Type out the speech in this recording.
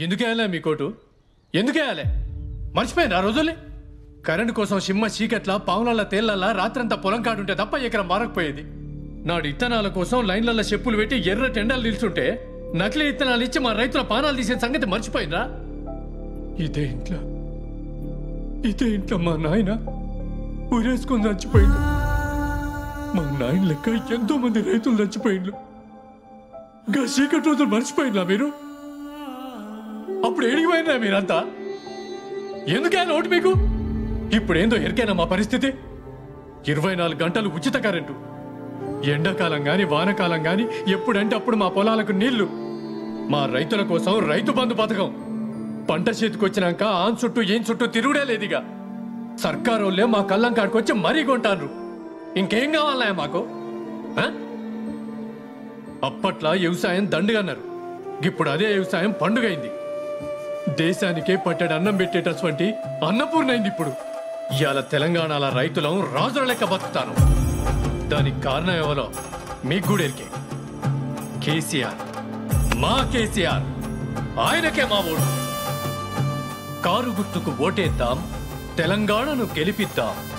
ఎందుకేయాలే మీ coat? ఎందుకేయాలే? మర్చిపోయింది ఆ రోజులే. కరెంటు కోసం సిమ్మ చీకట్ల పావులల్ల తేళ్లల్లా రాత్రంతా పొలం కాడుంటే తప్ప ఎకరం మారకపోయేది. నాడు ఇత్తనాల కోసం లైన్లలో చెప్పులు పెట్టి ఎర్ర టెండాలు నిల్చుంటే నకిలీ ఇత్తనాలు ఇచ్చి మా రైతుల పానాలు తీసే సంగతి మర్చిపోయిందా? ఇదే ఇంట్లో మా నాయన ఊరేసుకొని చచ్చిపోయిండు. మా నాయన లెక్క ఎంతో మంది రైతులు చచ్చిపోయిండ్రు. గా చీకటి రోజులు మర్చిపోయిందా మీరు? అప్పుడు ఏడిపోయినా మీరంతా? ఎందుకైనా ఓటు మీకు? ఇప్పుడేందో ఎరికైనా మా పరిస్థితి. 24 గంటలు ఉచిత కరెంటు. ఎండాకాలం గాని వానకాలం గాని ఎప్పుడంటే అప్పుడు మా పొలాలకు నీళ్లు. మా రైతుల కోసం రైతు బంధు పథకం. పంట చేతికొచ్చినాక ఆన్ చుట్టూ ఏం చుట్టూ తిరుగుడే లేదిగా. సర్కారోళ్ళే మా కళ్ళం కాడికొచ్చి మరీ కొంటారు. ఇంకేం కావాలన్నా మాకు? అప్పట్లా వ్యవసాయం దండుగన్నారు. ఇప్పుడు అదే వ్యవసాయం పండుగైంది. దేశానికే పట్టెడు అన్నం పెట్టేటటువంటి అన్నపూర్ణైంది. ఇప్పుడు ఇవాళ తెలంగాణలో రైతులం రాజుల లెక్క బతుకుతాను. దానికి కారణం ఎవరో మీకు కూడా ఎరికే. కేసీఆర్, మా కేసీఆర్. ఆయనకే మా ఓటు. కారు గుర్తుకు ఓటేద్దాం, తెలంగాణను గెలిపిద్దాం.